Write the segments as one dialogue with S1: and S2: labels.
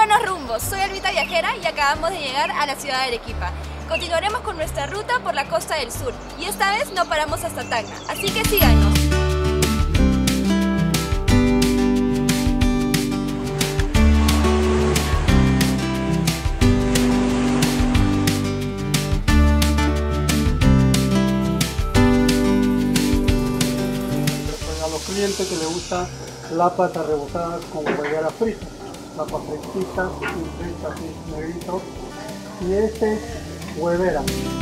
S1: Buenos rumbos, soy Albita Viajera y acabamos de llegar a la ciudad de Arequipa. Continuaremos con nuestra ruta por la costa del sur y esta vez no paramos hasta Tacna, así que síganos.
S2: A los clientes que les gusta la pata rebozada con huevera frita, la papa fresquita, frita así negrito, y este es huevera.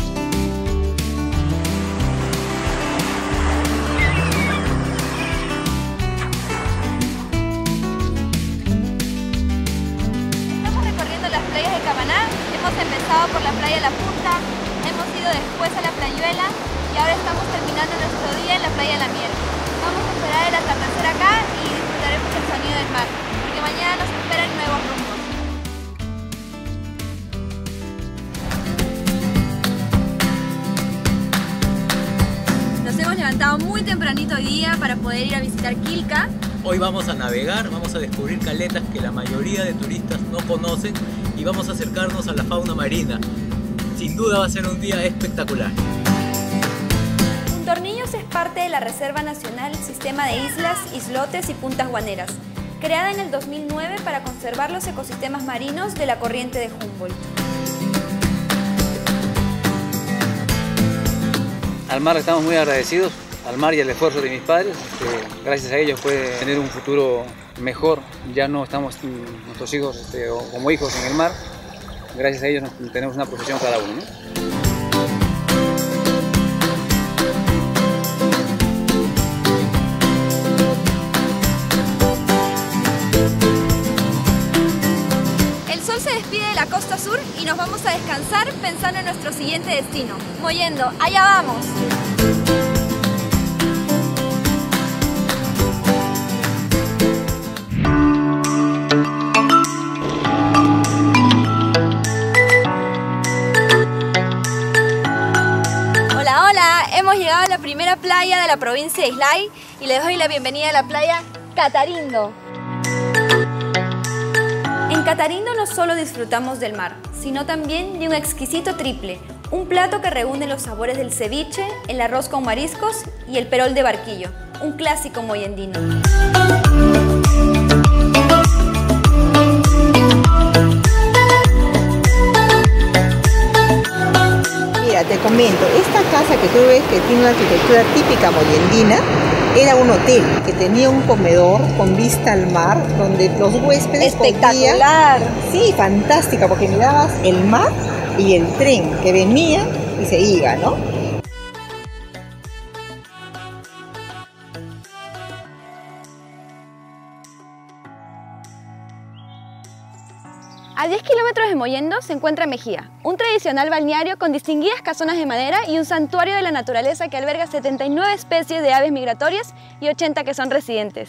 S1: Estamos recorriendo las playas de Camaná, hemos empezado por la playa La Punta, hemos ido después a la Playuela y ahora estamos terminando nuestro día en la playa La Miel. Vamos a esperar el atardecer acá y disfrutaremos el sonido del mar, porque mañana nos esperan nuevos rumbos. Nos hemos levantado muy tempranito hoy día para poder ir a visitar Quilca.
S3: Hoy vamos a navegar, vamos a descubrir caletas que la mayoría de turistas no conocen y vamos a acercarnos a la fauna marina. Sin duda va a ser un día espectacular.
S1: Tornillos es parte de la Reserva Nacional Sistema de Islas, Islotes y Puntas Guaneras, creada en el 2009 para conservar los ecosistemas marinos de la corriente de Humboldt.
S4: Al mar estamos muy agradecidos, al mar y al esfuerzo de mis padres, que gracias a ellos puede tener un futuro mejor. Ya no estamos nuestros hijos como hijos en el mar, gracias a ellos tenemos una profesión cada uno, ¿no?
S1: Se despide de la costa sur y nos vamos a descansar pensando en nuestro siguiente destino, Mollendo. ¡Allá vamos! Hola, hola, hemos llegado a la primera playa de la provincia de Islay y les doy la bienvenida a la playa Catarindo. En Catarindo no solo disfrutamos del mar, sino también de un exquisito triple, un plato que reúne los sabores del ceviche, el arroz con mariscos y el perol de barquillo, un clásico mollendino.
S5: Mira, te comento, esta casa que tú ves que tiene una arquitectura típica mollendina, era un hotel que tenía un comedor con vista al mar, donde los huéspedes
S1: ¡espectacular!
S5: Sí, fantástica, porque mirabas el mar y el tren que venía y se iba, ¿no?
S1: A 10 kilómetros de Mollendo se encuentra Mejía, un tradicional balneario con distinguidas casonas de madera y un santuario de la naturaleza que alberga 79 especies de aves migratorias y 80 que son residentes.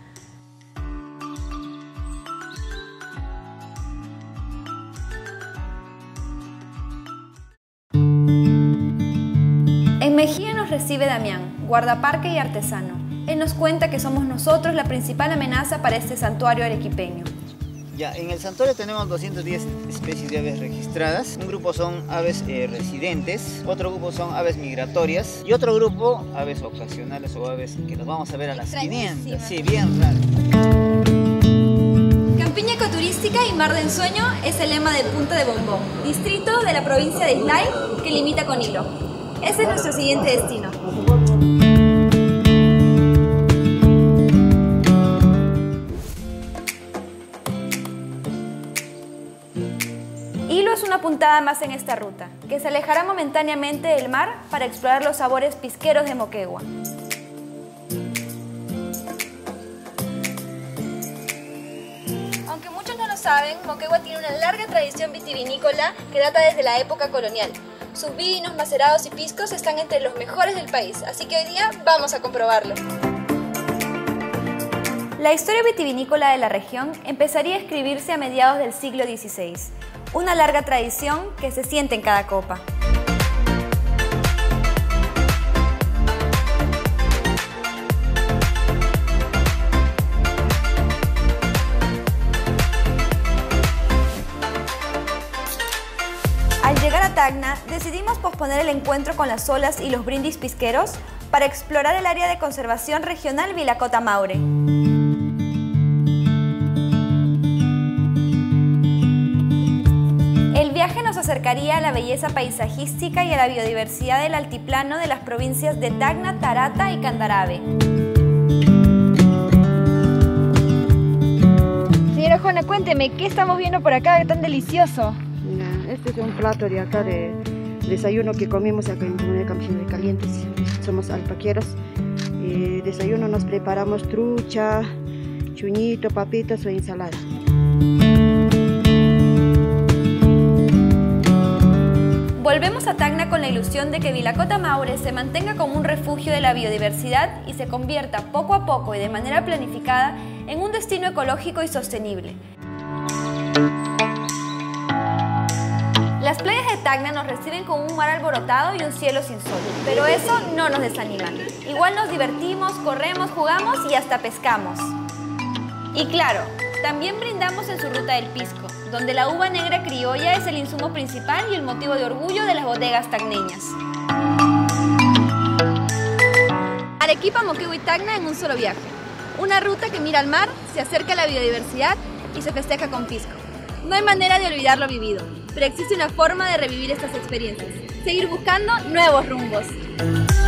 S1: En Mejía nos recibe Damián, guardaparque y artesano. Él nos cuenta que somos nosotros la principal amenaza para este santuario arequipeño.
S6: Ya, en el santuario tenemos 210 especies de aves registradas. Un grupo son aves residentes, otro grupo son aves migratorias y otro grupo aves ocasionales o aves que nos vamos a ver a las 500. Sí, bien raro.
S1: Campiña ecoturística y mar de ensueño es el lema de Punta de Bombón, distrito de la provincia de Islay que limita con Hilo. Ese es nuestro siguiente destino. Hilo es una puntada más en esta ruta, que se alejará momentáneamente del mar para explorar los sabores pisqueros de Moquegua. Aunque muchos no lo saben, Moquegua tiene una larga tradición vitivinícola que data desde la época colonial. Sus vinos, macerados y piscos están entre los mejores del país, así que hoy día vamos a comprobarlo. La historia vitivinícola de la región empezaría a escribirse a mediados del siglo XVI, una larga tradición que se siente en cada copa. Tacna, decidimos posponer el encuentro con las olas y los brindis pisqueros para explorar el área de conservación regional Vilacota Maure. El viaje nos acercaría a la belleza paisajística y a la biodiversidad del altiplano de las provincias de Tacna, Tarata y Candarave. Señora Juana, cuénteme, ¿qué estamos viendo por acá tan delicioso?
S7: Este es un plato de acá de desayuno que comimos acá en Comunidad Campesina de Calientes. Somos alpaqueros. Desayuno nos preparamos trucha, chuñito, papitas o ensalada.
S1: Volvemos a Tacna con la ilusión de que Vilacota Maure se mantenga como un refugio de la biodiversidad y se convierta poco a poco y de manera planificada en un destino ecológico y sostenible. Las playas de Tacna nos reciben con un mar alborotado y un cielo sin sol, pero eso no nos desanima. Igual nos divertimos, corremos, jugamos y hasta pescamos. Y claro, también brindamos en su ruta del pisco, donde la uva negra criolla es el insumo principal y el motivo de orgullo de las bodegas tacneñas. Arequipa, Moquegua y Tacna en un solo viaje. Una ruta que mira al mar, se acerca a la biodiversidad y se festeja con pisco. No hay manera de olvidar lo vivido, pero existe una forma de revivir estas experiencias. Seguir buscando nuevos rumbos.